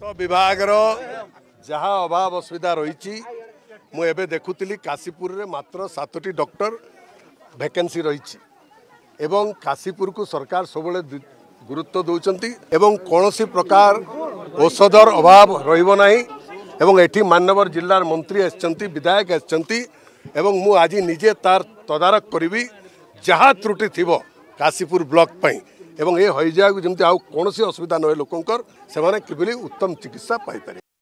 स्वास्थ्य विभाग जहाँ अभाव असुविधा रही मुझे देखुली काशीपुर रे मात्र 7टी डॉक्टर वैकेंसी रही एवं काशीपुर को सरकार सब गुरुत्व दौरान एवं कौन प्रकार औषधर अभाव रही एवं एठी माननगर जिलार मंत्री आछंती विधायक आछंती एवं मु आज निजे तार तदारक करी जहाँ त्रुटि थिबो काशीपुर ब्लॉक पई एवं ये हो जाए जमी आउ कौन असुविधा न लोकंर से उत्तम चिकित्सा पाई पारे।